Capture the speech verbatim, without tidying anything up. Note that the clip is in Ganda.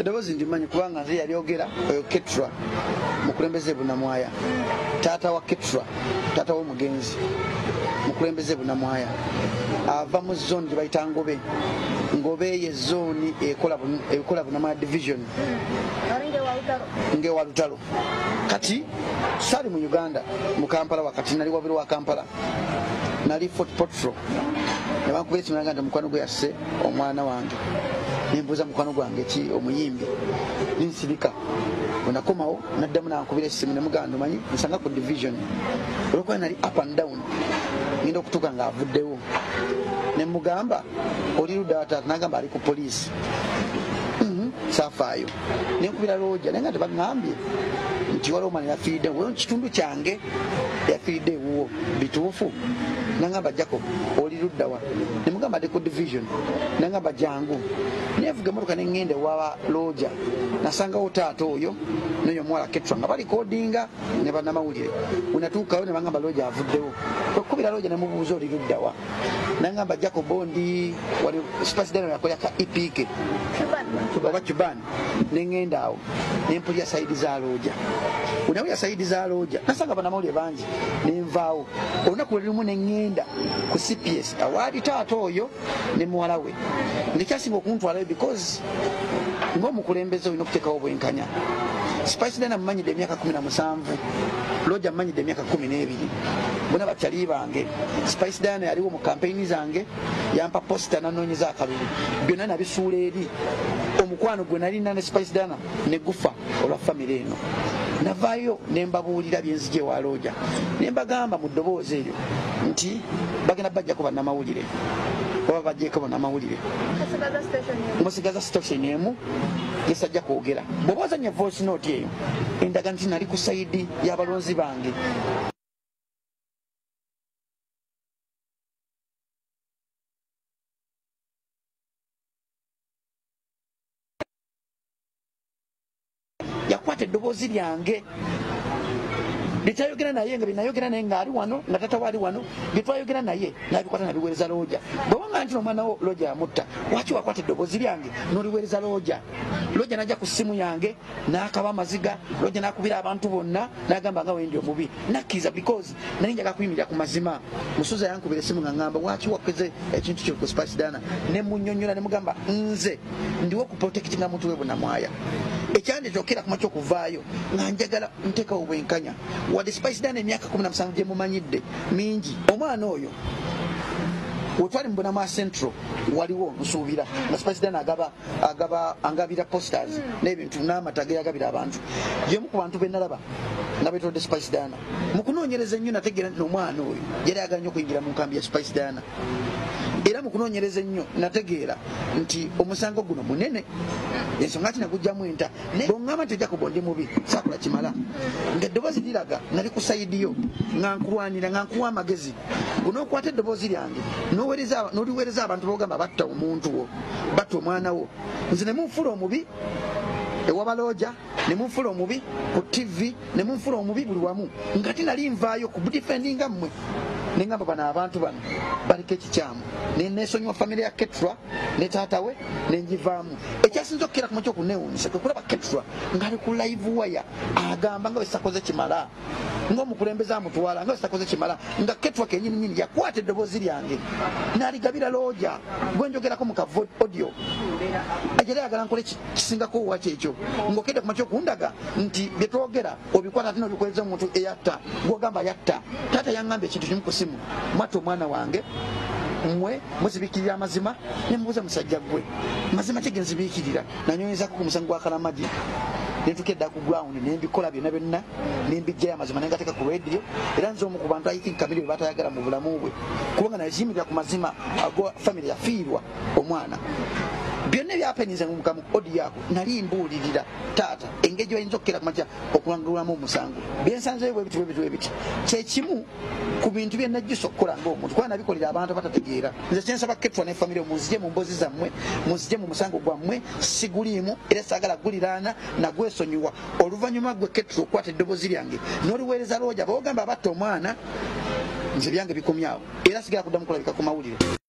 edobozi ndimanyi kubanga nze yali ogera oyo Ketra mukulembeze bunamwaya tata wa Ketra tata wa mugenzi mukulembeze bunamwaya ava mu zone gye bayita Ngobe Ngobe ye zone ekola ekola bunamwaya division nge wa Lutalo kati sali mu Uganda mu Kampala wakati nali wabiro wa Kampala nali Fort Portfolio nebankubira kimanga nti mukwano gwe yasse omwana wange nimbuza mukwano gwange ki omuyimbi ninsirika onakomawo naddamu nankubira essimu nemuganda manyi nsanga ku division olwokuba nali up and down ngenda okutuuka ng'avuddewo nemugamba oli ludda taata nagamba ali ku poliisi safaayo nenkubira Roja naye nga tebaŋŋambye nti waliwo omwana yafiiriddewo weyo kitundu kyange yafiiriddewo bituufu nangamba Jacob oli luddawa nemugamba ali ku division nangamba jangu nevuga emotoka neŋŋenda ewa Roja nasangawo taata oyo noyo omuwala Ketra nga balikodinga ne bannamawulire wenatuukayo ne bangamba Roja avuddewo okukubira Roja nemubuuza oli luddawa nangamba Jacob ndi wali spicidano yakolya ka ipike oba Cuban neŋŋenda awo nempulya saidi za Roja unawulya saidi za Roja nasanga bannamawulire bangi nenvaawo olunaku lwe lumu neŋŋenda ku C P S awaali taata oyo ne muwala we ndekyasinga okuntwalayo because ng'omukulembeze olina okuteekawo bwenkanya Spice Dana mmanyidde emyaka kumi na musanvu Roja mmanyidde emyaka kumi n'ebiri bona bakyali bange Spice Dana yaliwo mu kampeyini zange yampa posita nanoonyeza akalulu byonna nabisuula eri omukwano gwe nalina ne Spice Dana ne gufa olwa famire eno navaayo ne mbabuulira byenzije wa Roja ne mbagamba mu ddoboozi eryo nti bagenda bajjako bannamawulire oba bajjeko bannamawulire musigaza station emu gesajja kwogera bw'oba ozanya voice note eyo endaga nti nali ku sayidi y'abalonzi bange yakwata eddoboozi lyange bitayogera naye nga binayogera naye nga ali wano nga tata wali wano bitwayogera naye nabikwata nabiweereza Roja bwewanga nti omwana wo Roja yamutta waki wakwata eddoboozi lyange noliweereza Roja Roja najja ku ssimu yange n'akaba amaziga Roja n'akubira abantu bonna n'agamba nga wendi omubi nakkiriza because nali njaga kuyimirira ku mazima musuza yankubira essimu nga ngamba waki wakoze ekintu kyo ku Spice Dana ne munnyonnyola ne mugamba nze ndiwo ku protectinga muntu we bunamwaya ekyandetokera kuma kyokuvaayo nga njagala nteekawo bwenkanya wadde Spice Dana emyaka kumi na musanvu gye mumanyidde mingi omwana oyo wetwali mu Bunamwaya Central waliwo nsuubira nga Spice Dana agaba agaba angabira posters n'ebintu n'amata ge yagabira abantu yemu ku bantu be nalaba nga betodde Spice Dana mu kunoonyereza ennyo nategeera nti omwana oyo yali ayagala nnyo okuyingira mu nkambi ya Spice Dana era mu kunoonyereza ennyo nategeera nti omusango guno munene ensonga nti nagugjamu enta bw'oŋŋamba nti ojja kuba ndi mubi saakola kimala ng'eddoboozi liraga nali ku sayidiyo nga nkulwanira nga nkuwa amagezi onookwata eddoboozi lyange n'oliweereza abantu b'ogamba batta omuntu wo batta omwana wo nze ne munfula omubi ewa Roja ne munfula omubi ku T V ne munfula omubi buli wamu nga tinali nvaayo ku budifendinga mmwe nengamba bano abantu bano baliko ekikyamu nenesonyiwa famire ya Ketra ne taata we nenjivaamu ekyasinza okukera kuma kyokuneewuunyisa kwe kulaba Ketra ng'ali ku live wire agamba nga wesakoze kimala ng'omukulembeze amutwala nga wesakoze kimala nga Ketra kenyini nyini yakwata eddoboozi lyange n'aligabira Roja gwe njogerako mu ka audio ajala yagala nkole kisingako waki ekyo ng'okedde kuma kyokundaga nti bye twogera obikwata ate n'obikoleza omuntu eyatta gw'ogamba yatta taata yaŋŋambye ekintu kimu ku simu mwatta omwana wange mmwe muzibikirira amazima ne mbuuza musajja gwe mazima ki genzibiikirira nanyonyezako ku musango gwa Kalamagi nentukedda ku ground nembikola byonna byonna nembijjayo amazima nengateeka ku radio era nze omu ku bantu I think kabiri bwe batayagala mu bulamu bwe kubanga naziyimirira ku mazima ago famire yafiirwa omwana byonna ebyapeninze mu odi yako nali mbuulirira taata engeri gyoyinza okukera kumakya okulangulwamu omusango byensanzeyo bwebiti bwebiti bwebiti kyekimu ku bintu bye najjusa okukola ng'omuntu kuba nabikolera abantu batategeera nze kyensaba Ketra ne famire muzije mu mbozi zammwe muzije mu musango gwammwe siguliimu era saagala guliraana nagwesonyiwa oluvannyuma gwe Ketra okukwata eddoboozi lyange n'oliweereza Roja boogamba abatta omwana nze byange bikomyawo era sigala kuddamu kulabika ku mawulire.